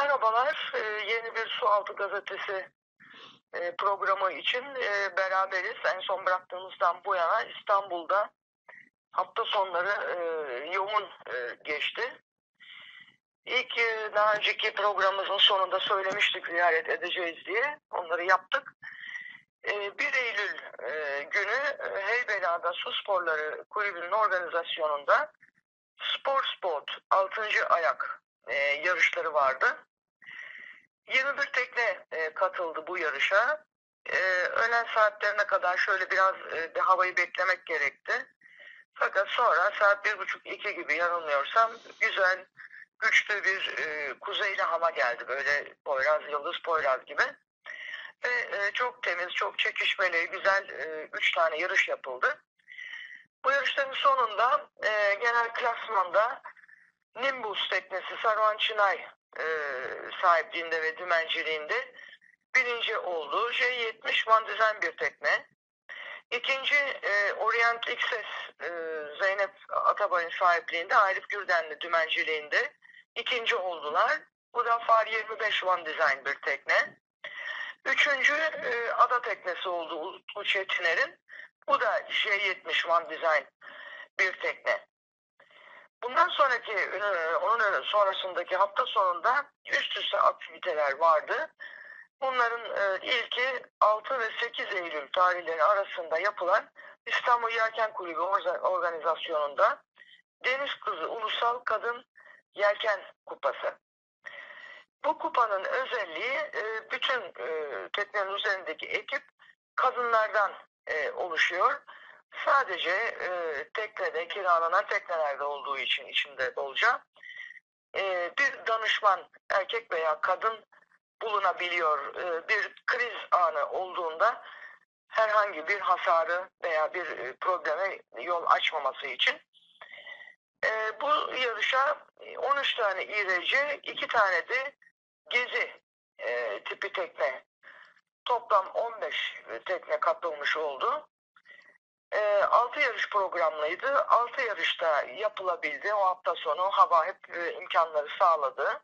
Merhabalar. Yeni bir Sualtı Gazetesi programı için beraberiz. En son bıraktığımızdan bu yana İstanbul'da hafta sonları yoğun geçti. İlk daha önceki programımızın sonunda söylemiştik ziyaret edeceğiz diye. Onları yaptık. 1 Eylül günü Heybeliada Su Sporları Kulübü'nün organizasyonunda Spor Spot 6. ayak yarışları vardı. 21 tekne katıldı bu yarışa. Öğlen saatlerine kadar şöyle biraz bir havayı beklemek gerekti. Fakat sonra saat 1.30-2 gibi yanılmıyorsam güzel, güçlü bir kuzeyli hava geldi. Böyle Poyraz, Yıldız Poyraz gibi. Ve çok temiz, çok çekişmeli, güzel 3 tane yarış yapıldı. Bu yarışların sonunda genel klasmanda Nimbus teknesi Saruhan Çınay sahipliğinde ve dümenciliğinde birinci oldu. J70 Van Design bir tekne. İkinci Orient XS Zeynep Atabay'ın sahipliğinde Arif Gürdenli dümenciliğinde ikinci oldular. Bu da Far 25 Van Design bir tekne. Üçüncü ada teknesi oldu Utku Çetiner'in. Bu da J70 Van Design bir tekne. Bundan sonraki, onun sonrasındaki hafta sonunda üst üste aktiviteler vardı. Bunların ilki 6 ve 8 Eylül tarihleri arasında yapılan İstanbul Yelken Kulübü organizasyonunda Deniz Kızı Ulusal Kadın Yelken Kupası. Bu kupanın özelliği bütün teknenin üzerindeki ekip kadınlardan oluşuyor. Sadece teknede, kiralanan teknelerde olduğu için içinde bolca bir danışman erkek veya kadın bulunabiliyor. Bir kriz anı olduğunda herhangi bir hasarı veya bir probleme yol açmaması için. Bu yarışa 13 tane İRC, 2 tane de gezi tipi tekne, toplam 15 tekne katılmış oldu. 6 yarış programlıydı. 6 yarışta yapılabildi. O hafta sonu hava hep imkanları sağladı.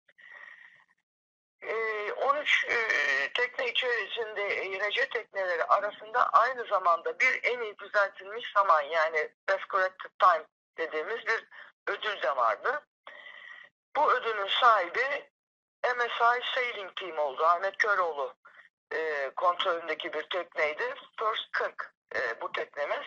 13 tekne içerisinde İRC tekneleri arasında aynı zamanda bir en iyi düzeltilmiş zaman, yani Best Corrected Time dediğimiz bir ödül de vardı. Bu ödülün sahibi MSI Sailing Team oldu. Ahmet Köroğlu kontrolündeki bir tekneydi. First 40 bu teknemiz.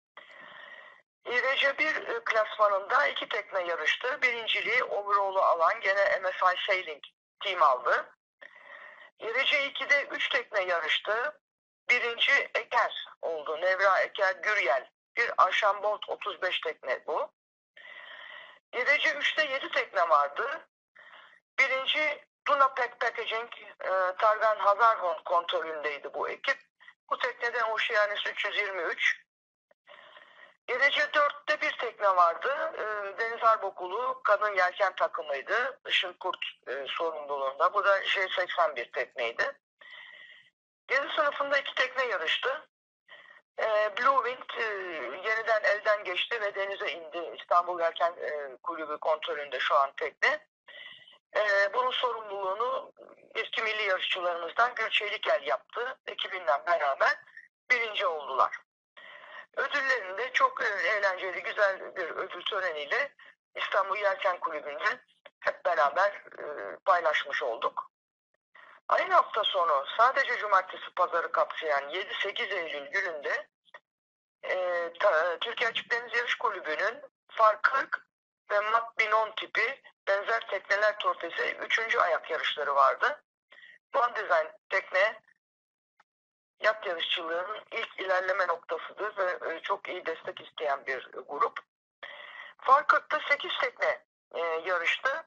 İRC 1 klasmanında 2 tekne yarıştı. Birinciliği overall'u alan gene MSI Sailing Team aldı. İRC 2'de 3 tekne yarıştı. Birinci Eker oldu. Nevra Eker Güryel. Bir Arşambot 35 tekne bu. İRC 3'te 7 tekne vardı. Birinci Duna Pack Packaging Targan Hazarhon kontrolündeydi bu ekip. Bu tekneden Oceanis 323. İRC 4'te bir tekne vardı. Deniz Harp Okulu kadın yelken takımıydı. Işın Kurt sorumluluğunda. Bu da J81 tekneydi. Gezi sınıfında 2 tekne yarıştı. Blue Wind yeniden elden geçti ve denize indi. İstanbul Yelken Kulübü kontrolünde şu an tekne. Bunun sorumluluğunu eski milli yarışçılarımızdan Gül Çelikel yaptı. Ekibinden beraber birinci oldular. Ödüllerini de çok eğlenceli, güzel bir ödül töreniyle İstanbul Yelken Kulübü'nde hep beraber paylaşmış olduk. Aynı hafta sonu sadece cumartesi pazarı kapsayan 7-8 Eylül gününde Türkiye Açık Deniz Yarış Kulübü'nün Far 40 ve Mat 1010 tipi benzer tekneler torpesi 3. ayak yarışları vardı. Van Design tekne yat yarışçılığının ilk ilerleme noktasıdır ve çok iyi destek isteyen bir grup. Far 40'ta 8 tekne yarıştı.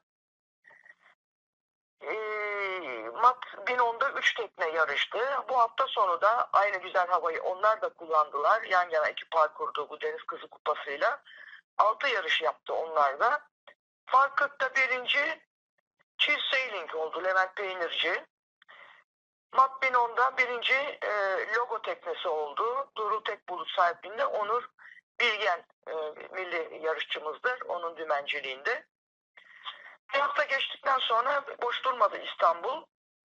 Mat 1010'da 3 tekne yarıştı. Bu hafta sonu da aynı güzel havayı onlar da kullandılar. Yan yana iki parkurdu bu Deniz Kızı Kupası'yla. 6 yarış yaptı onlar da. Far 40'ta birinci Cheese Sailing oldu Levent Peynirci. Mat 1010'da birinci logo teknesi oldu. Duru Tekbulut sahipliğinde Onur Bilgen milli yarışçımızdır. Onun dümenciliğinde. Bir hafta geçtikten sonra boş durmadı İstanbul.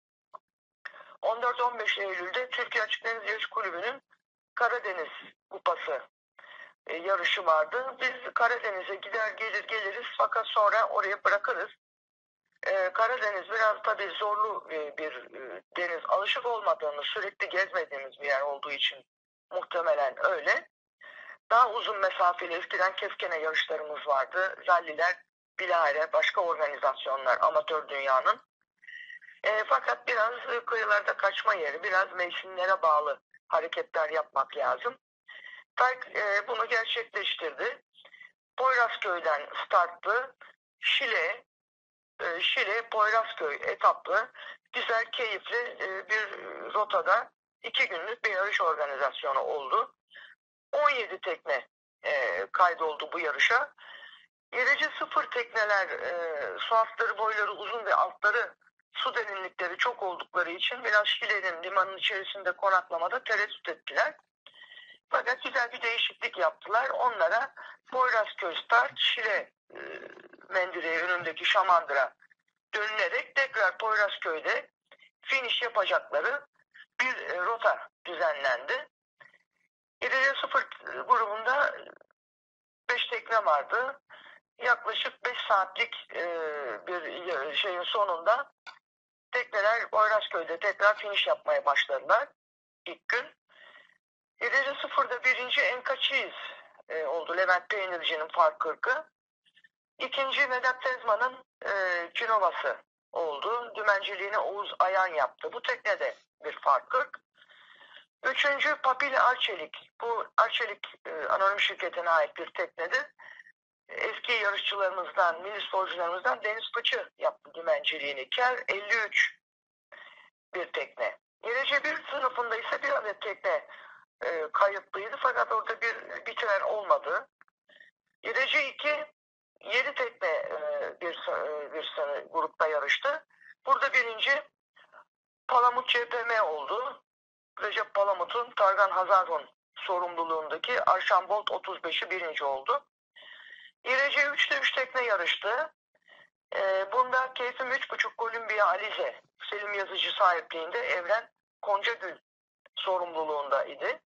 14-15 Eylül'de Türkiye Açık Deniz Yarış Kulübü'nün Karadeniz Kupası yarışı vardı. Biz Karadeniz'e gider geliriz fakat sonra oraya bırakırız. Karadeniz biraz tabii zorlu bir deniz. Alışık olmadığımız, sürekli gezmediğimiz bir yer olduğu için muhtemelen öyle. Daha uzun mesafeli eskiden Keskene yarışlarımız vardı. Ralliler, bilahare, başka organizasyonlar, amatör dünyanın. Fakat biraz kıyılarda kaçma yeri, biraz mevsimlere bağlı hareketler yapmak lazım. TAYK bunu gerçekleştirdi. Poyrazköy'den startlı Şile, Poyrazköy etaplı, güzel, keyifli bir rotada 2 günlük bir yarış organizasyonu oldu. 17 tekne kaydoldu bu yarışa. Derece sıfır tekneler su altları boyları uzun ve altları su derinlikleri çok oldukları için biraz Şile'nin limanın içerisinde konaklamada tereddüt ettiler. Fakat güzel bir değişiklik yaptılar. Onlara Poyrazköy start, Şile mendireği önündeki Şamandıra dönülerek tekrar Poyrazköy'de finish yapacakları bir rota düzenlendi. Derece sıfır grubunda 5 tekne vardı. Yaklaşık 5 saatlik bir şeyin sonunda tekneler Poyrazköy'de tekrar finish yapmaya başladılar ilk gün. Derece sıfırda birinci Enkaçiz oldu, Levent Peynirci'nin fark 40'ı. İkinci Vedat Tezman'ın Kinovası oldu. Dümenciliğini Oğuz Ayan yaptı. Bu teknede bir fark 40. Üçüncü Papil Arçelik. Bu Arçelik anonim şirketine ait bir teknedir. Eski yarışçılarımızdan, milli sporcularımızdan Deniz Fıçı yaptı dümenciliğini. Ker 53 bir tekne. Derece bir sınıfında ise bir adet tekne kayıtlıydı fakat orada bir bitiren olmadı. Derece 2 7 tekne bir grupta yarıştı. Burada birinci Palamut CPM oldu. Recep Palamut'un Targan Hazarhun sorumluluğundaki Arşambolt 35'i birinci oldu. Derece 3'te 3 tekne yarıştı. Bunda Keyfim 3.5 Kolumbiya Alize Selim Yazıcı sahipliğinde Evren Koncagül sorumluluğunda idi.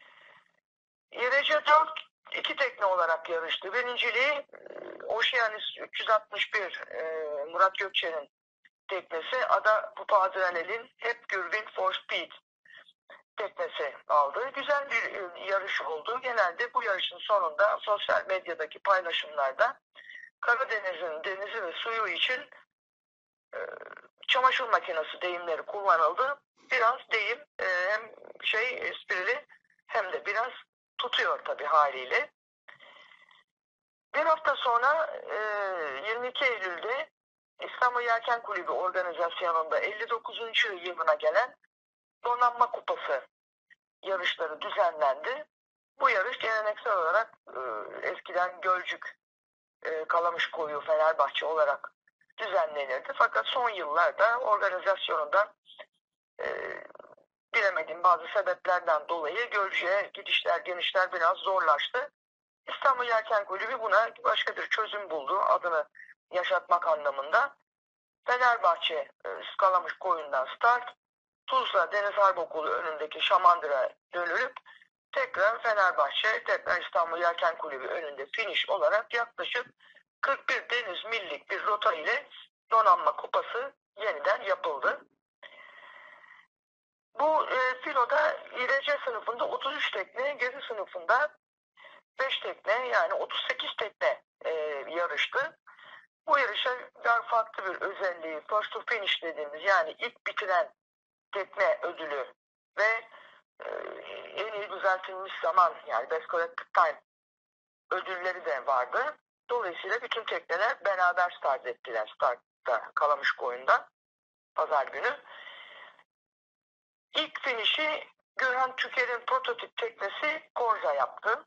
Derece 4 2 tekne olarak yarıştı. Birinciliği Oceanis 361 Murat Gökçe'nin teknesi, Ada Pupa Adrenalin Hep Gürvin for Speed teknesi aldı. Güzel bir yarış oldu. Genelde bu yarışın sonunda sosyal medyadaki paylaşımlarda Karadeniz'in denizi ve suyu için çamaşır makinesi deyimleri kullanıldı. Biraz deyim hem esprili hem de biraz tutuyor tabii haliyle. Bir hafta sonra 22 Eylül'de İstanbul Yelken Kulübü organizasyonunda 59. yılına gelen Donanma Kupası yarışları düzenlendi. Bu yarış geleneksel olarak eskiden Gölcük, Kalamışkoyu, Fenerbahçe olarak düzenlenirdi. Fakat son yıllarda organizasyonunda bilemediğim bazı sebeplerden dolayı Gölcük'e gidişler, gelişler biraz zorlaştı. İstanbul Yelken Kulübü buna başka bir çözüm buldu, adını yaşatmak anlamında. Fenerbahçe Kalamışkoyu'ndan start, Tuzla Deniz Harp Okulu önündeki Şamandıra dönülüp tekrar Fenerbahçe, tekrar İstanbul Yelken Kulübü önünde finish olarak yaklaşık 41 deniz millik bir rota ile Donanma Kupası yeniden yapıldı. Bu filoda İRC sınıfında 33 tekne, gezi sınıfında 5 tekne, yani 38 tekne yarıştı. Bu yarışa daha farklı bir özelliği first to finish dediğimiz, yani ilk bitiren tekne ödülü ve en iyi düzeltilmiş zaman, yani best corrected time ödülleri de vardı. Dolayısıyla bütün tekneler beraber start ettiler. Startta Kalamışkoyun'da pazar günü. İlk finişi Gürhan Tüker'in prototip teknesi Korza yaptı.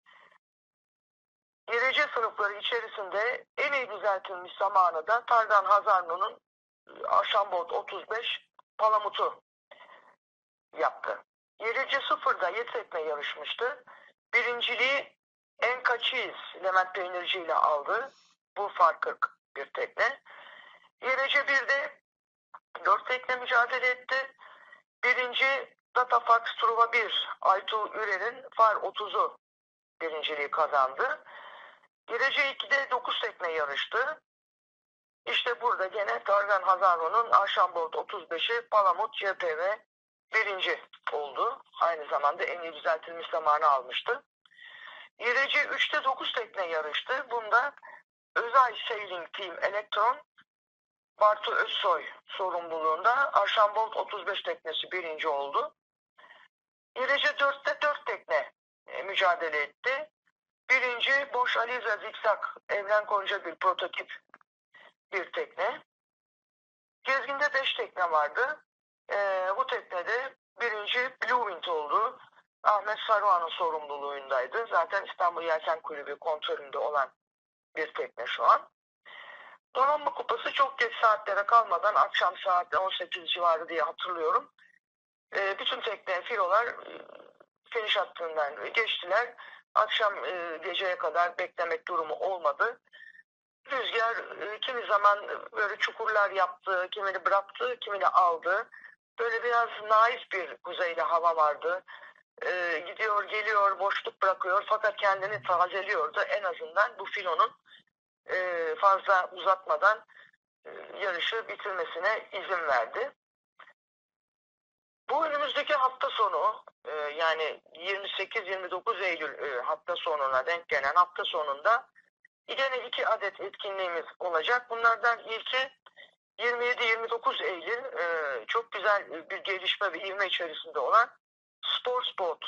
Derece sınıfları içerisinde en iyi düzeltilmiş zamanı da Targan Hazarno'nun Arşambot 35 Palamut'u yaptı. Derece sıfırda 7 tekne yarışmıştı. Birinciliği Enkaçiz Levent Peynirci ile aldı. Bu fark 40 bir tekne. YRC 1'de 4 tekne mücadele etti. Birinci Datafax Truva 1, Aytu Ürer'in Far 30'u birinciliği kazandı. YRC 2'de 9 tekne yarıştı. İşte burada gene Targan Hazaro'nun Archambault 35'i Palamut CPV birinci oldu. Aynı zamanda en iyi düzeltilmiş zamanı almıştı. YRC 3'te 9 tekne yarıştı. Bunda Özay Sailing Team Elektron Bartu Özsoy sorumluluğunda Archambault 35 teknesi birinci oldu. YRC 4'te 4 tekne mücadele etti. Birinci Bosch Aliza Zigzag Evren Konca bir prototip bir tekne. Gezgin'de 5 tekne vardı. Bu teknede birinci Blue Wind oldu. Ahmet Saruhan'ın sorumluluğundaydı. Zaten İstanbul Yelken Kulübü kontrolünde olan bir tekne şu an. Donanma Kupası çok geç saatlere kalmadan akşam saat 18 civarı diye hatırlıyorum. Bütün tekne filolar finish hattından geçtiler. Akşam geceye kadar beklemek durumu olmadı. Rüzgar kimi zaman böyle çukurlar yaptı, kimini bıraktı, kimini aldı. Böyle biraz naif bir kuzeyli hava vardı. Gidiyor, geliyor, boşluk bırakıyor fakat kendini tazeliyordu. En azından bu filonun fazla uzatmadan yarışı bitirmesine izin verdi. Bu önümüzdeki hafta sonu yani 28-29 Eylül hafta sonuna denk gelen hafta sonunda yine 2 adet etkinliğimiz olacak. Bunlardan ilki 27-29 Eylül çok güzel bir gelişme ve ivme içerisinde olan Sportsboat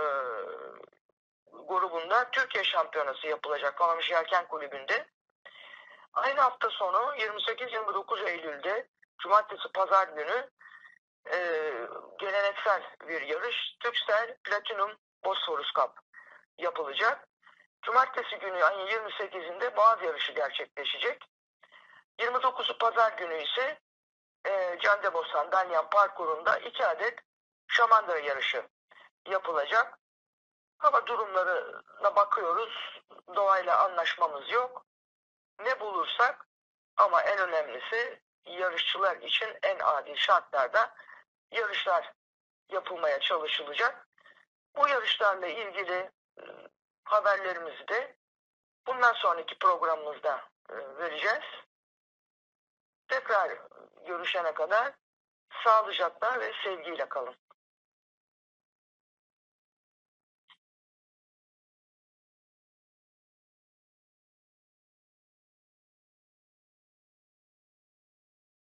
grubunda Türkiye Şampiyonası yapılacak Kalamış Yelken Kulübü'nde. Aynı hafta sonu 28-29 Eylül'de Cumartesi Pazar günü geleneksel bir yarış Türksel Platinum Bosphorus Cup yapılacak. Cumartesi günü ayın 28'inde Boğaz yarışı gerçekleşecek. 29'u Pazar günü ise Caddebostan Dalyan parkurunda 2 adet Şamandıra yarışı yapılacak. Hava durumlarına bakıyoruz. Doğayla anlaşmamız yok. Ne bulursak ama en önemlisi yarışçılar için en adil şartlarda yarışlar yapılmaya çalışılacak. Bu yarışlarla ilgili haberlerimizi de bundan sonraki programımızda vereceğiz. Tekrar görüşene kadar sağlıcakla ve sevgiyle kalın.